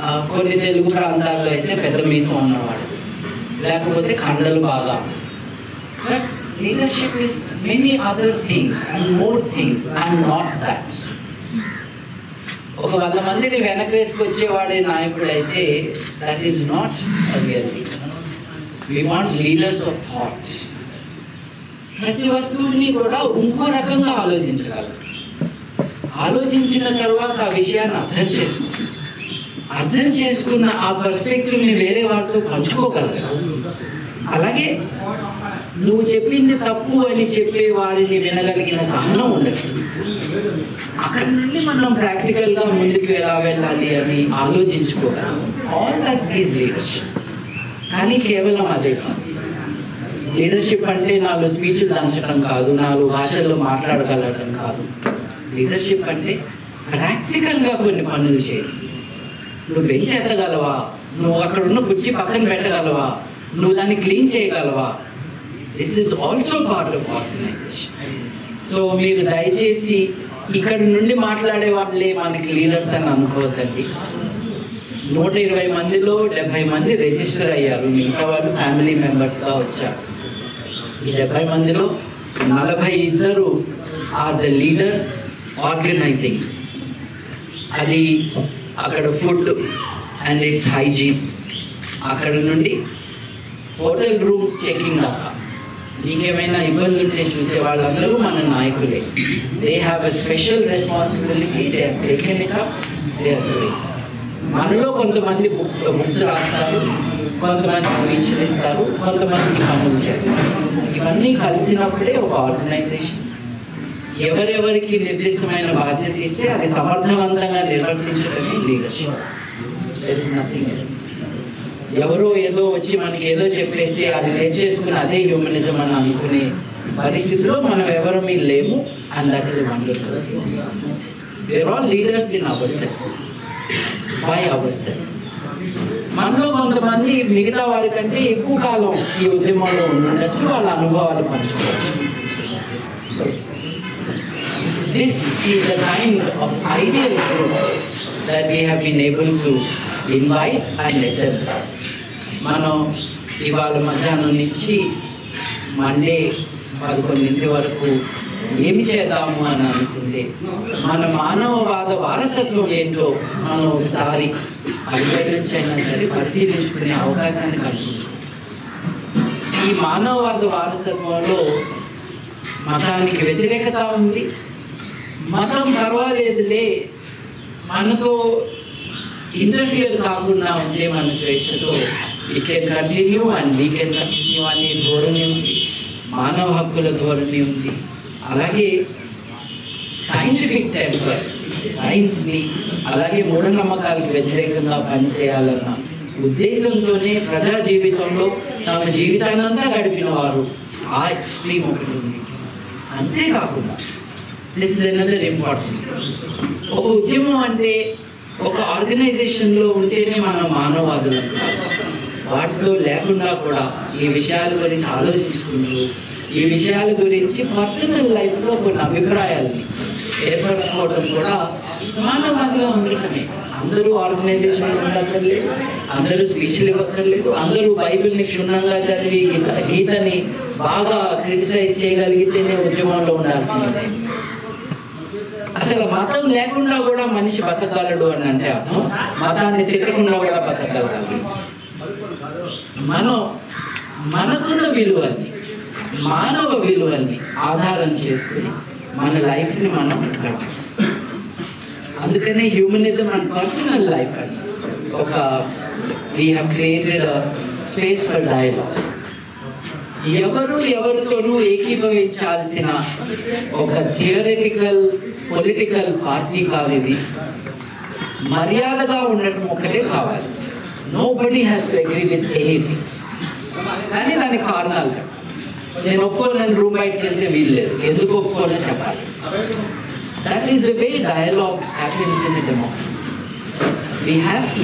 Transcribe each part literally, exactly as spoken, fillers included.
కొన్ని తెలుగు ప్రాంతాల్లో అయితే పెద్ద మీసం ఉన్నవాడు, లేకపోతే కండలు బాగా. But leadership is many other things and more things and not that. ఒక వంద మందిని వెనక వేసుకొచ్చేవాడే నాయకుడు అయితే that is not real leader. We want leaders of thought. ప్రతి వస్తువుని కూడా ఇంకో రకంగా ఆలోచించగలరు. ఆలోచించిన తర్వాత ఆ విషయాన్ని అర్థం చేసుకుంటారు. అర్థం చేసుకున్న ఆ పర్స్పెక్టివ్ని వేరే వాళ్ళతో పంచుకోగలరు. అలాగే నువ్వు చెప్పింది తప్పు అని చెప్పే వారిని వినగలిగిన సహనం ఉండదు. అక్కడి నుండి మనం ప్రాక్టికల్గా ముందుకు ఎలా వెళ్ళాలి అని ఆలోచించుకోగలం. All that is leadership. కానీ కేవలం అదే కాదు. లీడర్షిప్ అంటే నాలుగు స్పీచ్లు దంచడం కాదు, నాలుగు భాషల్లో మాట్లాడగలగడం కాదు. లీడర్షిప్ అంటే ప్రాక్టికల్గా కొన్ని పనులు చేయడం. నువ్వు బెంచ్ ఎత్తగలవా? నువ్వు అక్కడ ఉన్న కుర్చీ పక్కన పెట్టగలవా? నువ్వు దాన్ని క్లీన్ చేయగలవా? This is also part of organisation. So మీరు దయచేసి ఇక్కడ నుండి మాట్లాడే వాళ్ళే మనకి లీడర్స్ అని అనుకోవద్దండి. నూట ఇరవై మందిలో డెబ్బై మంది రిజిస్టర్ అయ్యారు, మిగతా వాళ్ళు ఫ్యామిలీ మెంబర్స్గా వచ్చారు. ఈ డెబ్బై మందిలో నలభై ఇద్దరు ఆర్ ద లీడర్స్ ఆర్గనైజింగ్. అది అక్కడ ఫుడ్ అండ్ ఇట్స్ హైజీన్, అక్కడ నుండి హోటల్ రూమ్స్ చెకింగ్ దాకా మీకేమైనా ఇబ్బంది ఉంటే చూసే వాళ్ళందరూ మన నాయకులే. They have a special responsibility. They have taken it up. They are doing. మనలో కొంతమంది బుక్స్ బుక్స్ రాస్తారు, కొంతమంది స్పీచ్లు ఇస్తారు, కొంతమంది పనులు చేస్తారు. ఇవన్నీ కలిసినప్పుడే ఒక ఆర్గనైజేషన్. ఎవరెవరికి నిర్దిష్టమైన బాధ్యత ఇస్తే అది సమర్థవంతంగా నిర్వర్తించడమే leadership. There is nothing else. ఎవరో ఏదో వచ్చి మనకి ఏదో చెప్పేస్తే అది నేర్చేసుకుని అదే హ్యూమనిజం అని అనుకునే పరిస్థితిలో మనం ఎవరమీ లేము. And that is wonderful. Where all leaders in ourselves, by ourselves. మనలో కొంతమంది మిగతా వారి కంటే ఎక్కువ కాలం ఈ ఉద్యమంలో ఉండొచ్చు, వాళ్ళ అనుభవాలు పంచుకోవచ్చు. This is the kind of ideal group that we have been able to invite and assemble. మనం ఇవాళ మధ్యాహ్నం నుంచి మండే పదకొండింటి వరకు ఏమి చేద్దాము అని అనుకుంటే మన మానవవాద వారసత్వం ఏంటో మనం ఒకసారి ఐదు నుంచి అయినా సరే పరిశీలించుకునే అవకాశాన్ని కల్పించుకుంటాం. ఈ మానవవాద వారసత్వంలో మతానికి వ్యతిరేకత ఉంది. మతం పర్వాలేదులే, మనతో ఇంటర్ఫియర్ కాకుండా ఉంటే మన స్వేచ్ఛతో we can continue and we can continue అనే ధోరణి ఉంది, మానవ హక్కుల ధోరణి ఉంది. అలాగే సైంటిఫిక్ టెంపర్, సైన్స్ని అలాగే మూఢనమ్మకాలకు వ్యతిరేకంగా పనిచేయాలన్న ఉద్దేశంతోనే ప్రజా జీవితంలో తమ జీవితాన్నంతా గడిపిన వారు ఆ ఎక్స్ట్రీమ్ ఒకటి ఉంది. అంతేకాకుండా దిస్ ఇస్ అనదర్ ఇంపార్టెంట్. ఒక ఉద్యమం అంటే ఒక ఆర్గనైజేషన్లో ఉంటేనే మనం మానవవాదులం కాదు. వాటిలో లేకుండా కూడా ఈ విషయాల గురించి ఆలోచించుకుంటూ ఈ విషయాల గురించి పర్సనల్ లైఫ్లో కొన్ని అభిప్రాయాలని ఏర్పరచుకోవడం కూడా మానవవాదిగా ఉండటమే. అందరూ ఆర్గనైజేషన్లో ఉండక్కర్లేదు, అందరూ స్పీచ్లు ఇవ్వక్కర్లేదు, అందరూ బైబిల్ని క్షుణ్ణంగా చదివి గీత గీతని బాగా క్రిటిసైజ్ చేయగలిగితేనే ఉద్యమంలో ఉండాల్సిందే. అసలు మతం లేకుండా కూడా మనిషి బతకగలడు అని అంటే అర్థం మతాన్ని తిట్టకుండా కూడా బతకగలగాలి. మనం మనకున్న విలువల్ని, మానవ విలువల్ని ఆధారం చేసుకుని మన లైఫ్ని మనం గడపాలి. అందుకనే హ్యూమనిజం అండ్ పర్సనల్ లైఫ్ అని ఒక we have created space for dialogue. ఎవరు ఎవరితోనూ ఏకీభవించాల్సిన ఒక థియరిటికల్ పొలిటికల్ పార్టీ కాదు ఇది. మర్యాదగా ఉండటం ఒకటే కావాలి. Nobody has to agree with anything. కానీ దానికి కారణాలు చెప్పాలి. నేను ఒప్పుకోనని రూమ్ బయటకు వెళ్తే వీలు లేదు, ఎందుకు ఒప్పుకోనని చెప్పాలి. That is the way dialogue happens in a democracy. We have to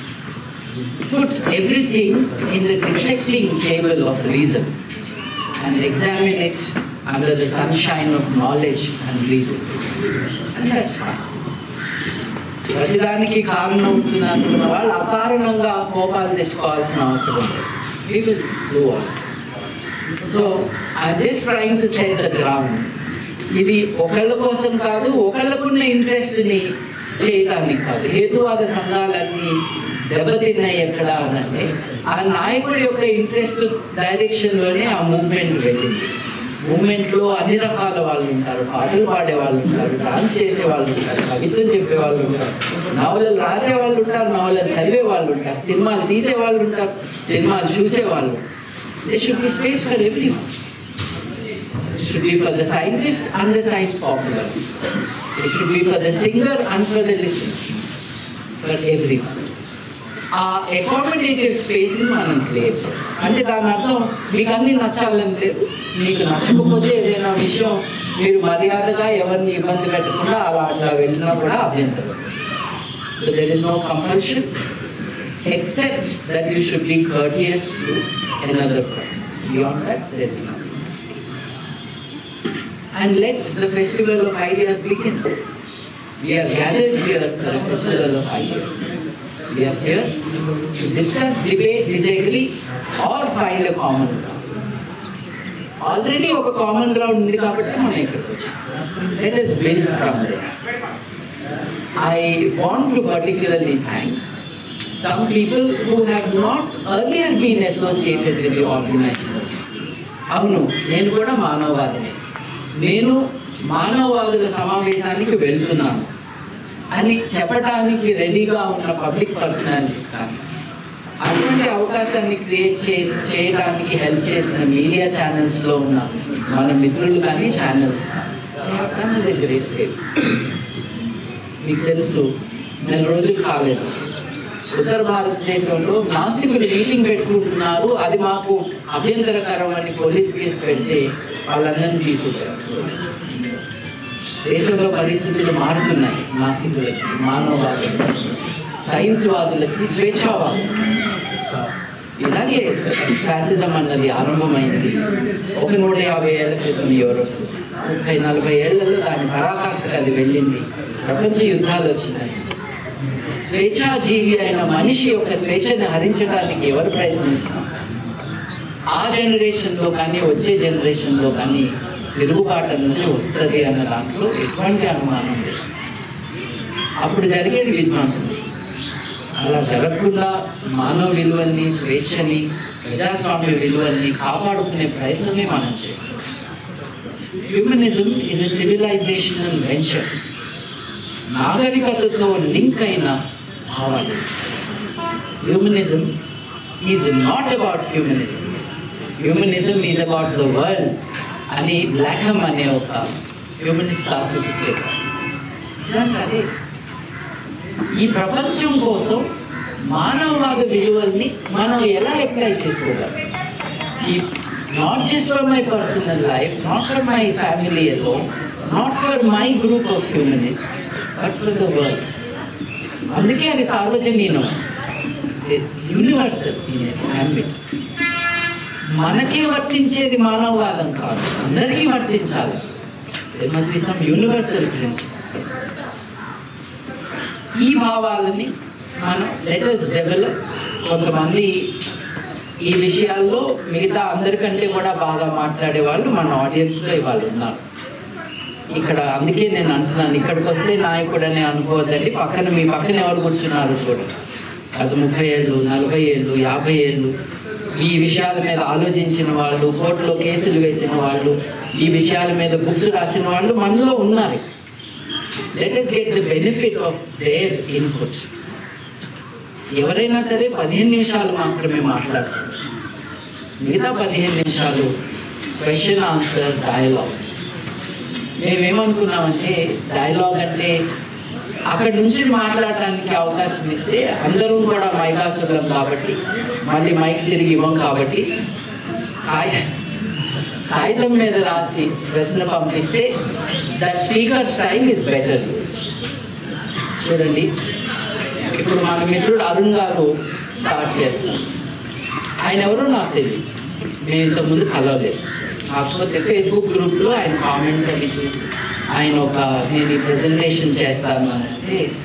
put everything in the dissecting table of reason and examine it under the sunshine of knowledge and reason. And that's fine. ప్రతిదానికి కారణం ఉంటుంది అనుకున్న వాళ్ళు అకారణంగా కోపాలు తెచ్చుకోవాల్సిన అవసరం లేదు. We will do all. So I'm just trying to set the ground. ఇది ఒకళ్ళ కోసం కాదు, ఒకళ్ళకున్న ఇంట్రెస్ట్ని చేయటానికి కాదు. హేతువాద సంఘాలన్నీ దెబ్బతిన్నాయి ఎక్కడ అనంటే ఆ నాయకుడి యొక్క ఇంట్రెస్ట్ డైరెక్షన్లోనే ఆ మూవ్మెంట్ వెళ్ళింది. మూమెంట్లో అన్ని రకాల వాళ్ళు ఉంటారు, పాటలు పాడే వాళ్ళు ఉంటారు, డాన్స్ చేసే వాళ్ళు ఉంటారు, కవిత్వం చెప్పే వాళ్ళు ఉంటారు, నవలలు రాసే వాళ్ళు ఉంటారు, నవలలు చదివే వాళ్ళు ఉంటారు, సినిమాలు తీసే వాళ్ళు ఉంటారు, సినిమాలు చూసే వాళ్ళు. There should be space for everyone. It should be for the scientist and the science popularists. It should be for the singer and for the listener. For everyone. ఆ అకామిడేటివ్ స్పేస్ని మనం క్రియేట్ చేయాలి. అంటే దాని అర్థం మీకు అన్నీ నచ్చాలని లేదు, మీకు నచ్చకపోతే ఏదైనా విషయం మీరు మర్యాదగా ఎవరిని ఇబ్బంది పెట్టకుండా అలా అట్లా వెళ్ళినా కూడా అభ్యంతరం. So there is no compulsion except that you should be courteous to another person. Beyond that, there is nothing. And let the festival of ideas begin. We are gathered here for a festival of ideas. We are here to discuss, debate, disagree, or find a common ground. Already oka common ground undi kabatti mana ikkadiki vacham. Let us build from there. I want to particularly thank some people who have not earlier been associated with the organized movement. అవును, నేను కూడా మానవవాదిని, నేను మానవవాదుల సమావేశానికి వెళ్తున్నాను అని చెప్పడానికి రెడీగా ఉన్న పబ్లిక్ పర్సనాలిటీస్ కానీ అటువంటి అవకాశాన్ని క్రియేట్ చేసి చేయడానికి హెల్ప్ చేసిన మీడియా ఛానల్స్లో ఉన్న మన మిత్రులు కానీ ఛానల్స్ గ్రేట్ ఫేమ్. మీకు తెలుసు, నెల రోజులు కాలేదు ఉత్తర భారతదేశంలో నాస్తికులు మీటింగ్ పెట్టుకుంటున్నారు, అది మాకు అభ్యంతరకరం అని పోలీస్ కేసు పెడితే వాళ్ళందరినీ తీసుకుంటారు. దేశంలో పరిస్థితులు మారుతున్నాయి. నాస్తికులకి, మానవవాదులకి, సైన్స్ వాదులకి, స్వేచ్ఛావాదులు. ఇలాగే ఫ్యాసిజం అన్నది ఆరంభమైంది ఒక నూట యాభై ఏళ్ల క్రితం యూరోప్. ముప్పై నలభై ఏళ్లలో దాని పరాకాష్ఠకు అది వెళ్ళింది. ప్రపంచ యుద్ధాలు వచ్చినాయి. స్వేచ్ఛాజీవి అయిన మనిషి యొక్క స్వేచ్ఛని హరించడానికి ఎవరు ప్రయత్నించినా ఆ జనరేషన్లో కానీ వచ్చే జనరేషన్లో కానీ తిరుగుబాటు అనేది వస్తుంది అన్న దాంట్లో ఎటువంటి అనుమానం లేదు. అప్పుడు జరిగేది విధ్వంసం. అలా జరగకుండా మానవ విలువల్ని, స్వేచ్ఛని, ప్రజాస్వామ్య విలువల్ని కాపాడుకునే ప్రయత్నమే మనం చేస్తాం. Humanism is a civilizational venture. నాగరికతతో లింక్ అయిన భావాలు. Humanism is not about humanism, humanism is about the world అని బ్లాక్హమ్ అనే ఒక హ్యూమనిస్ట్ తాత్విక చెప్పారు. నిజంగానే ఈ ప్రపంచం కోసం మానవవాద విలువల్ని మనం ఎలా అప్లై చేసుకోగలం? ఈ not just for my personal life, not for my family alone, not for my group of humanist, but for the world. అందుకే అది సార్వజనీయం, యూనివర్సల్ ఇన్ ఇట్స్ అంబిట్. మనకే వర్తించేది మానవవాదం కాదు, అందరికీ వర్తించాలి. There must be some universal principles. ఈ భావాలని మనం లెట్ us డెవలప్. కొంతమంది ఈ విషయాల్లో మిగతా అందరికంటే కూడా బాగా మాట్లాడే వాళ్ళు మన ఆడియన్స్లో ఇవాళ ఉన్నారు ఇక్కడ. అందుకే నేను అంటున్నాను, ఇక్కడికి వస్తే నాయకుడు అని అనుకోవద్దండి. పక్కన మీ పక్కన ఎవరు కూర్చున్నారు చూడండి. అది ముప్పై ఏళ్ళు, నలభై ఏళ్ళు, యాభై ఏళ్ళు ఈ విషయాల మీద ఆలోచించిన వాళ్ళు, కోర్టులో కేసులు వేసిన వాళ్ళు, ఈ విషయాల మీద బుక్స్ రాసిన వాళ్ళు మనలో ఉన్నారు. Let us get the benefit of their input. ఎవరైనా సరే పదిహేను నిమిషాలు మాత్రమే మాట్లాడతారు, మిగతా పదిహేను నిమిషాలు క్వశ్చన్ ఆన్సర్ డయలాగ్. మేమేమనుకున్నామంటే డయలాగ్ అంటే అక్కడి నుంచి మాట్లాడటానికి అవకాశం ఇస్తే అందరూ కూడా మైకాసులం కాబట్టి మళ్ళీ మైక్ తిరిగి ఇవ్వం కాబట్టి కాయ కాగితం మీద రాసి ప్రశ్న పంపిస్తే that speakers time is better use. చూడండి, ఇప్పుడు మన మిత్రుడు అరుణ్ గారు స్టార్ట్ చేస్తాం. ఆయన ఎవరో నాకు తెలియదు, మేము ఇంతకుముందు కలవలేదు. కాకపోతే ఫేస్బుక్ గ్రూప్లో ఆయన కామెంట్స్ అవి చూసి ఆయన ఒక నేను ఈ ప్రజెంటేషన్ చేస్తాను అంటే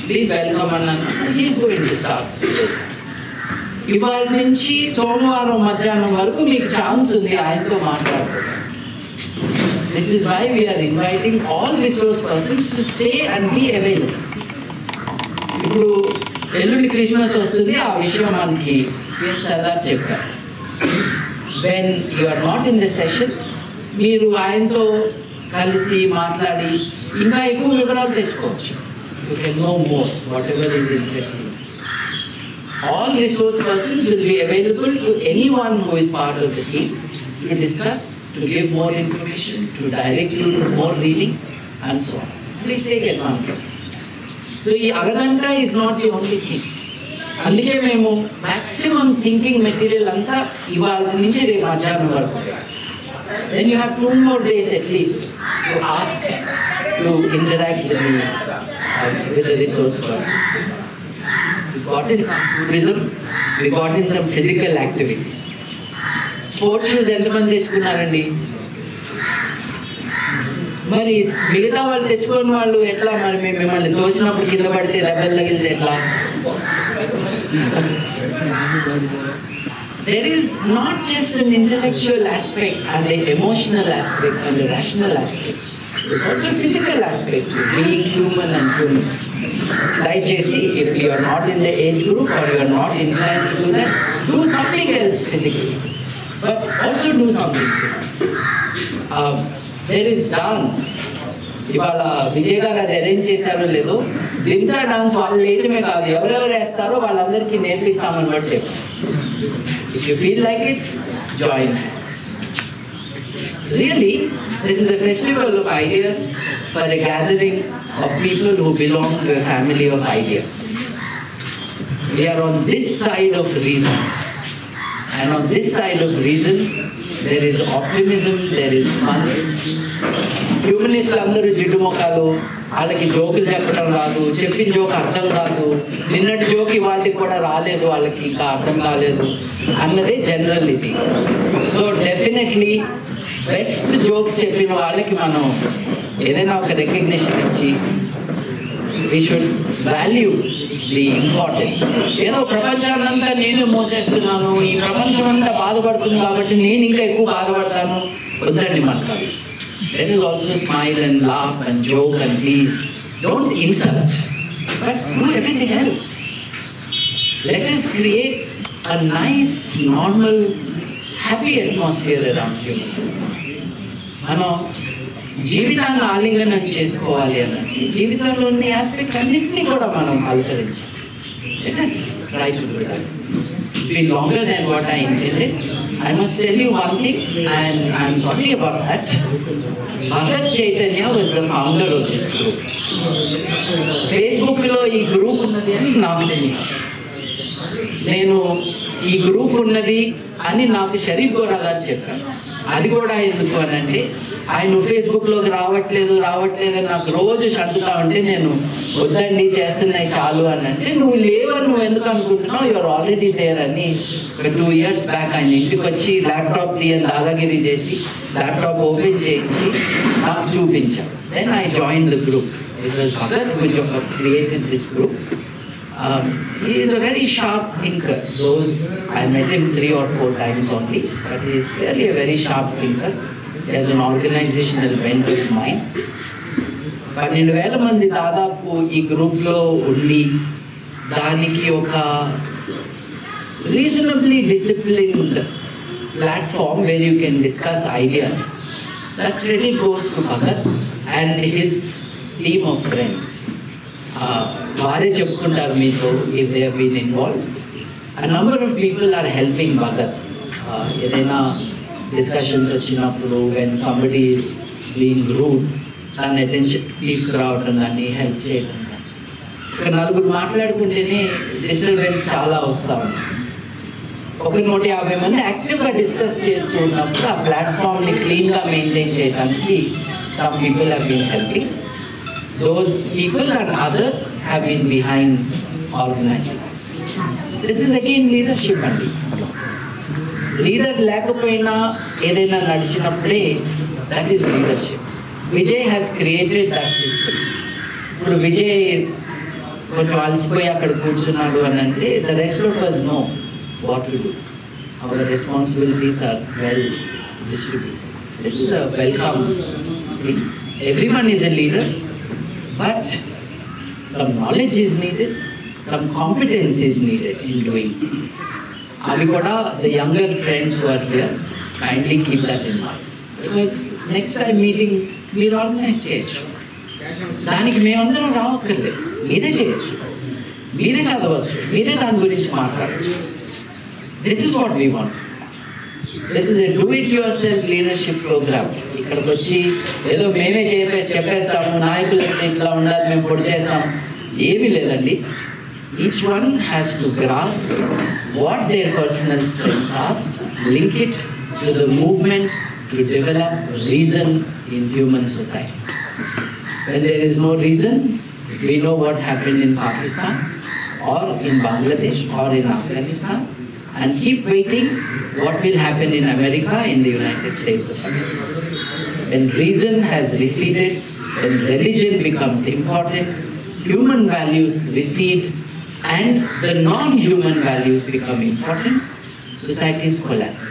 ప్లీజ్ వెల్కమ్ అన్నాను. He's going to start. ఇవాళ నుంచి సోమవారం మధ్యాహ్నం వరకు మీకు ఛాన్స్ ఉంది ఆయనతో మాట్లాడుకోవడం. This is why we're inviting all resource persons to stay and be available. ఇప్పుడు ఎల్లుండి క్రిస్మస్ వస్తుంది, ఆ విషయం మనకి సర్దార్ చెప్పారు. When you are not in the session, మీరు ఆయనతో కలిసి మాట్లాడి ఇంకా ఎక్కువ వివరాలు తెచ్చుకోవచ్చు. You can know more whatever is interesting. All resource persons will be available to anyone who is part of the team to discuss, to give more information, to direct you to more reading and so on. Please take advantage. So, this Araganta is not the only thing. అందుకే మేము maximum thinking material అంతా ఇవాళ నుంచి రేపు మధ్యాహ్నం వరకు. Then you have two more days at least to ask, to interact with the, uh, with the resource persons. We got in some tourism, we got in some physical activities. Sports shoes ఎంతమంది తెచ్చుకున్నారండి? మరి మిగతా వాళ్ళు తెచ్చుకున్న వాళ్ళు ఎట్లా? మరి మేము మిమ్మల్ని తోచినప్పుడు కింద పడితే దెబ్బలు తగిలితే ఎట్లా? There is not just an intellectual aspect and an emotional aspect and a rational aspect. There's also a physical aspect to being human and humans. Daichesi, if you are not in the age group or you are not inclined to do that, do something else physically. But also do something physically. Um, there is dance. ఇవాళ విజయ్ గారు అది arrange చేశారో లేదో, Dhimsa dance వాళ్ళు వేయటమే కాదు, ఎవరెవరు వేస్తారో వాళ్ళందరికీ నేర్పిస్తామని కూడా చెప్పారు. If you feel like it, join hands. Really, this is a festival of ideas for a gathering of people who belong to a family of ideas. We are on this side of reason. And on this side of reason, there is optimism, there is fun. హ్యూమనిస్టులు అందరూ జిడ్డు మొక్కలు, వాళ్ళకి జోకులు చెప్పడం రాదు, చెప్పిన joke అర్థం కాదు, నిన్నటి జోక్ వాళ్ళకి కూడా రాలేదు, వాళ్ళకి ఇంకా అర్థం కాలేదు అన్నదే జనరల్ ఇది. సో డెఫినెట్లీ బెస్ట్ జోక్స్ చెప్పిన వాళ్ళకి మనం ఏదైనా ఒక రికగ్నిషన్ ఇచ్చి we should value the importance. ఏదో ప్రపంచాన్నంతా నేను మోసేస్తున్నాను, ఈ ప్రపంచం అంతా బాధపడుతుంది కాబట్టి నేను ఇంకా ఎక్కువ బాధపడతాను, వద్దండి మనకు. Let us also smile and laugh and joke and tease. Don't insult, but do everything else. Let us create a nice, normal, happy atmosphere around humans. మనం జీవితాన్ని ఆలింగనం చేసుకోవాలి అన్నది, జీవితంలో ఉన్న ఆస్పెక్ట్స్ అన్నింటినీ కూడా మనం అనుసరించాలి. Let us try to do that. It's been longer than what I intended. I must tell you one thing, and I'm sorry about that. Bhagat Chaitanya was the founder of this group. Facebook లో ఈ group ఉన్నది అని నాకు తెలియదు. నేను ఈ group ఉన్నది అని నాకు షరీఫ్ గోరా గారు చెప్పాను. అది కూడా ఎందుకు అని అంటే, ఆయన ఫేస్బుక్లోకి రావట్లేదు రావట్లేదు అని నాకు రోజు షంటుతా ఉంటే, నేను వద్దండి చేస్తున్నాయి చాలు అని అంటే, నువ్వు లేవని నువ్వు ఎందుకు అనుకుంటున్నావు, యూఆర్ ఆల్రెడీ దేర్ అని ఒక టూ ఇయర్స్ బ్యాక్ ఆయన ఇంటికి వచ్చి ల్యాప్టాప్ తీయని దాదాగిరి చేసి ల్యాప్టాప్ ఓపెన్ చేయించి నాకు చూపించాను. Then I join the group. It was Bhagat who created this group. Um, he is a very sharp thinker. Those I met him three or four times only, but he is clearly a very sharp thinker. He has an organizational bent of mind. పన్నెండు వేల మంది దాదాపు ఈ గ్రూప్లో ఉండి దానికి ఒక reasonably disciplined platform where you can discuss ideas. That credit goes to Bhagat and his team of friends. వారే చెప్పుకుంటారు మీతో if they have been involve. A number of people are helping Bhagat. ఏదైనా డిస్కషన్స్ వచ్చినప్పుడు when somebody is being rude, దాన్ని attention తీసుకురావటం, దాన్ని help చేయడం. ఒక నలుగురు మాట్లాడుకుంటేనే డిస్టర్బెన్స్ చాలా వస్తూ ఉంది. ఒక నూట యాభై మంది యాక్టివ్గా డిస్కస్ చేస్తూ ఉన్నప్పుడు ఆ ప్లాట్ఫామ్ని క్లీన్గా మెయింటైన్ చేయడానికి some people have been helping. Those people and others have been behind organizing this. This is again leadership అండి. లీడర్ లేకపోయినా ఏదైనా నడిచినప్పుడే that is leadership. Vijay has created that system. ఇప్పుడు విజయ్ కొంచెం అలసిపోయి అక్కడ కూర్చున్నాడు అని అంటే the rest of us know what to do. Our responsibilities are well distributed. This is a welcome thing. Everyone is a leader, but some knowledge is needed, some competence is needed in doing things. Avi kuda the younger friends who are here, kindly keep that in mind. Because next time meeting, we'll organize చేయొచ్చు. దానికి మేమందరం రావక్కర్లేదు, మీరే చేయొచ్చు, మీరే చదవచ్చు, మీరే దాని గురించి మాట్లాడచ్చు. This is what we want. This is a do-it-yourself leadership program. ఇక్కడికి వచ్చి ఏదో మేమే చెప్పే చెప్పేస్తాము, నాయకులు ఇట్లా ఉండాలి, మేము పొడి చేస్తాము, ఏమీ లేదండి. Each one has to grasp what their personal strengths are, link it to the movement to develop reason in human society. When there is no reason, we know what happened in Pakistan or in Bangladesh or in Afghanistan, and keep waiting what will happen in America, in the United States of America. When reason has receded, when religion becomes important, human values recede, and the non-human values become important, societies collapse.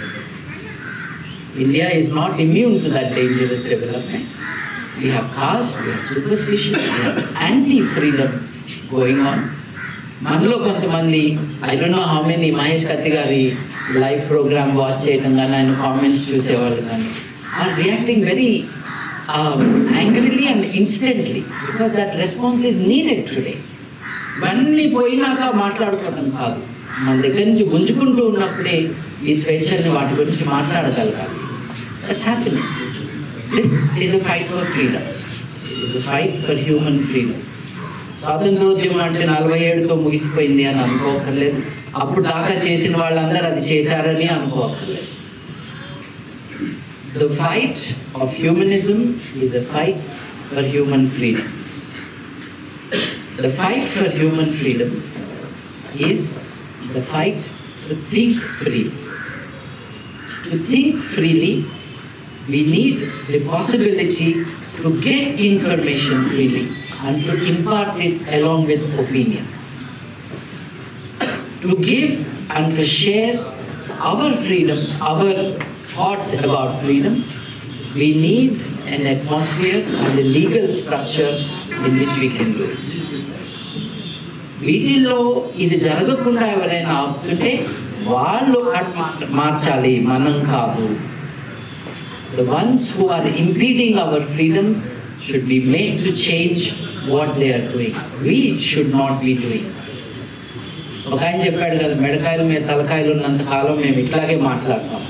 India is not immune to that dangerous development. We have caste, we have superstition, we have anti-freedom going on. మనలో కొంతమంది, I don't know how many, Mahesh కత్తి గారి live programme watch చేయడం కానీ ఆయన comments చూసేవాళ్ళు కానీ are reacting very um, angrily and instantly because that response is needed today. ఇవన్నీ పోయినాక మాట్లాడుకోవడం కాదు, మన దగ్గర నుంచి గుంజుకుంటూ ఉన్నప్పుడే ఈ స్వేచ్ఛల్ని వాటి గురించి మాట్లాడగలగాలి. That's happening. This is a fight for freedom. It is a fight for human freedom. స్వాతంత్రోద్యమం అంటే నలభై ఏడుతో ముగిసిపోయింది అని అనుకోకర్లేదు, అప్పుడు దాకా చేసిన వాళ్ళందరూ అది చేశారని అనుకోకర్లేదు. The fight of humanism is a fight for human freedoms. The fight for human freedoms is the fight to think freely. To think freely, we need the possibility to get information freely and to impart it along with opinion. To give and to share our freedom, our thoughts about freedom, we need an atmosphere and a legal structure in which we can do it. వీటిల్లో ఇది జరగకుండా ఎవరైనా ఆపుతుంటే వాళ్ళు మార్చాలి, మనం కాదు. The ones who are impeding our freedoms should be made to change what they are doing. We should not be doing. ఒక ఆయన చెప్పాడు కదా, మెడకాయల మీద తలకాయలు ఉన్నంత కాలం మేము ఇట్లాగే మాట్లాడతాం.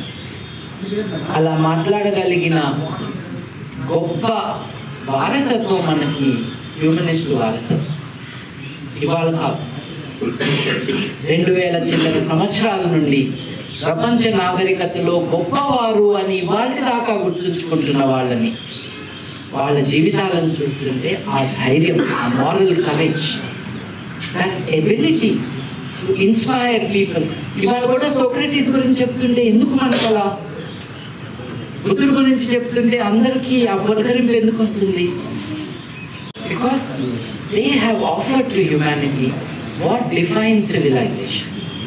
అలా మాట్లాడగలిగిన గొప్ప వారసత్వం మనకి హ్యూమనిస్ట్ వారసత్వం ఇవాళ కాదు. రెండు వేల చిల్లర సంవత్సరాల నుండి ప్రపంచ నాగరికతలో గొప్పవారు అని వాళ్ళ దాకా గుర్తుంచుకుంటున్న వాళ్ళని, వాళ్ళ జీవితాలను చూస్తుంటే ఆ ధైర్యం, ఆ moral courage, that ability to inspire people. ఇవాళ కూడా సోక్రటీస్ గురించి చెప్తుంటే ఎందుకు మనకు అలా, బుద్ధుడి గురించి చెప్తుంటే అందరికీ ఆ పులకరింపు ఎందుకు వస్తుంది? Because they have offered to humanity what defines civilization.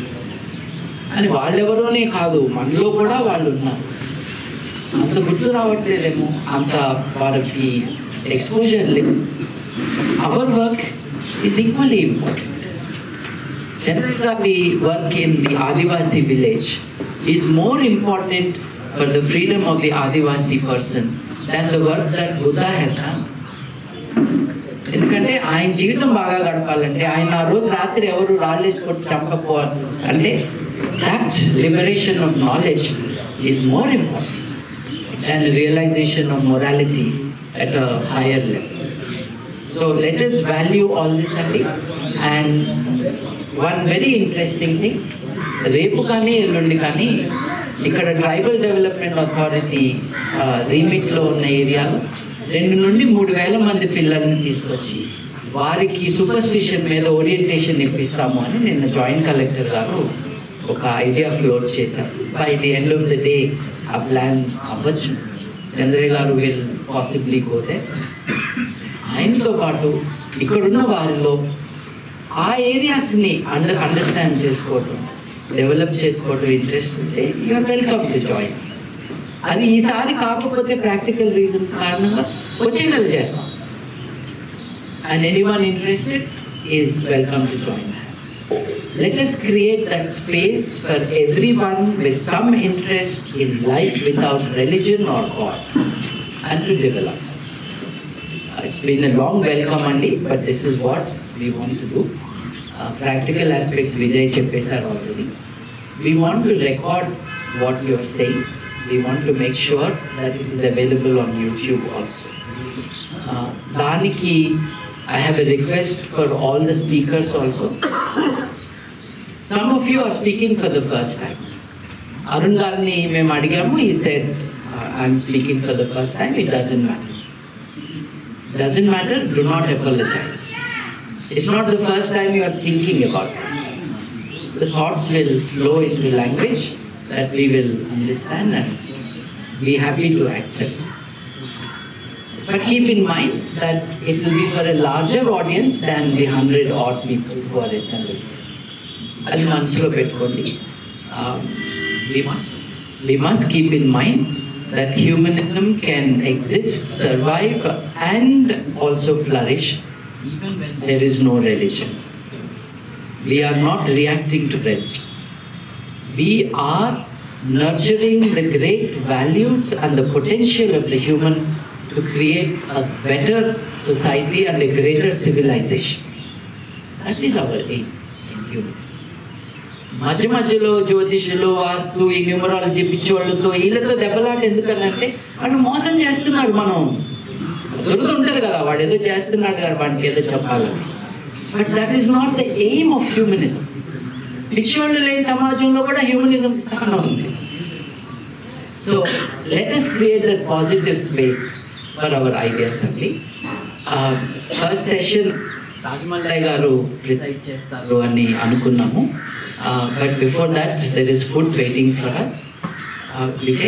అని వాళ్ళెవరోనే కాదు, మనలో కూడా వాళ్ళు ఉన్నారు. అంత గుర్తు రావట్లేదేమో, అంత వారికి ఎక్స్పోజర్ లేదు. Our work is equally important. జనరల్గా the work in the Adivasi village is more important for the freedom of the Adivasi person than the work that Buddha has done. ఎందుకంటే ఆయన జీవితం బాగా గడపాలంటే, ఆయన ఆ రోజు రాత్రి ఎవరు రాళ్ళేసి కొట్టి చంపకపోవాలి అంటే, that liberation of knowledge is more important than realization of morality at a higher level. So let us value all this అండి. And one very interesting thing, రేపు కానీ ఎల్లుండి కానీ ఇక్కడ ట్రైబల్ డెవలప్మెంట్ అథారిటీ రీమిట్లో ఉన్న ఏరియాలో రెండు నుండి మూడు వేల మంది పిల్లల్ని తీసుకొచ్చి వారికి సూపర్స్టిషన్ మీద ఓరియంటేషన్ ఇప్పిస్తాము అని నిన్న జాయింట్ కలెక్టర్ గారు ఒక ఐడియా ఫ్లోట్ చేశారు. By the end of the day ఆ ప్లాన్ అవ్వచ్చు. చంద్రయ్య గారు విల్ పాసిబ్లీ గో దేర్. ఆయనతో పాటు ఇక్కడున్న వారిలో ఆ ఏరియాస్ని అండర్ అండర్స్టాండ్ చేసుకోవటం, డెవలప్ చేసుకోవటం ఇంట్రెస్ట్ ఉంటే యూఆర్ వెల్కమ్ టు జాయిన్. అది ఈసారి కాకపోతే ప్రాక్టికల్ రీజన్స్ కారణంగా వచ్చే నెల చేస్తాం. And anyone interested is welcome to join. Let us create that space for everyone with some interest in life without religion or God, and to develop. It's been a long welcome only, but this is what we want to do. Uh, practical aspects Vijay cheppesar already. We want to record what you are saying. We want to make sure that it is available on YouTube also. Uh, Daniki, I have a request for all the speakers also. Some of you are speaking for the first time. Arun Garni mem adigamu, he said, uh, I'm speaking for the first time. It doesn't matter. Doesn't matter, do not apologize. It's not the first time you are thinking about this. The thoughts will flow into language that we will understand and be happy to accept. But keep in mind that it will be for a larger audience than the hundred odd people who are assembled. As మనసులో పెట్టుకోండి. We must we must keep in mind that humanism can exist, survive, and also flourish even when there is no religion. We are not reacting to religion. We are nurturing the great values and the potential of the human to create a better society and a greater civilization. That is our aim in humans. మధ్య మధ్యలో జ్యోతిషులు, వాస్తు, ఈ numerology పిచ్చోళ్ళతో వీళ్ళతో దెబ్బలాట ఎందుకనంటే వాడు మోసం చేస్తున్నాడు. మనం దొరుకుతుంటుంది కదా, వాడు ఏదో చేస్తున్నాడు కదా, వాడికి ఏదో చెప్పాలని. But that is not the aim of humanism. పిచ్చోళ్ళు లేని సమాజంలో కూడా హ్యూమనిజం స్థానం ఉంది. So let us create that positive space for our ideas only. First session Rajamallayya గారు రిసైడ్ చేస్తారు అని అనుకున్నాము. Uh, but before that, there is food waiting for us. Uh, Vijay,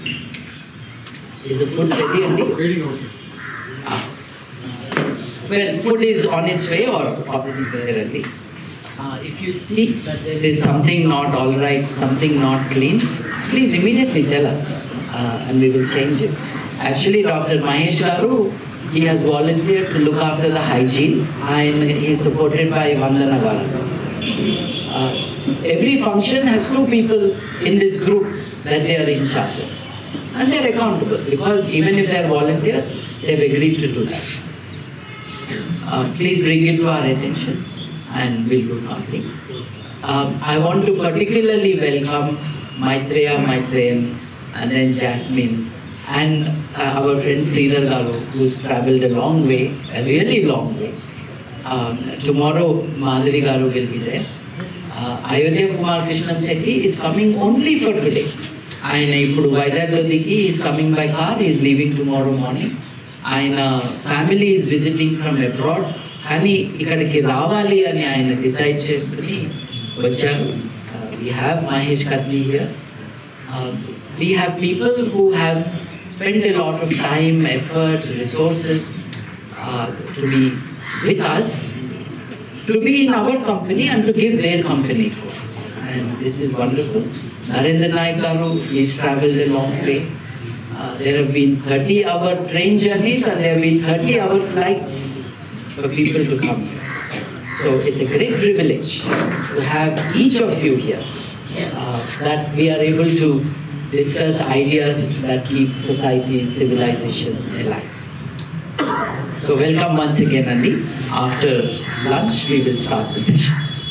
is the food ready? Waiting also. Ah. Well, food is on its way or already there already. Uh, if you see that there is something not all right, something not clean, please immediately tell us, uh, and we will change it. Actually, Doctor Mahesh Garu, he has volunteered to look after the hygiene, and he is supported by Vandana Garu. Uh, every function has two people in this group that they are in charge of. And they are accountable because even if they are volunteers, they have agreed to do that. Uh, please bring it to our attention and we'll do something. Uh, I want to particularly welcome Maitreya, Maitreyan, and then Jasmine, and uh, our friend Sridhar Garu, who's traveled a long way, a really long way. Uh, tomorrow, Madhavi Garu will be there. Uh, Ayodhya Kumar Krishnan Sethi is coming only for today. Aina ippudu Vizag lo diki, he is coming by car, he is leaving tomorrow morning. Aina family is visiting from abroad. Ani ikkadiki ravali ani aina decide cheskuni vacharu. We have Mahesh Katni here. Uh, we have people who have spent a lot of time, effort, resources uh, to be with us, to be in our company and to give their company to us. And this is wonderful. Narendra Naik Garu, he's traveled a long way. Uh, there have been thirty hour train journeys and there have been thirty hour flights for people to come here. So it's a great privilege to have each of you here, uh, that we are able to discuss ideas that keep societies, civilizations alive. So welcome once again, Andy. After lunch, we will start the sessions.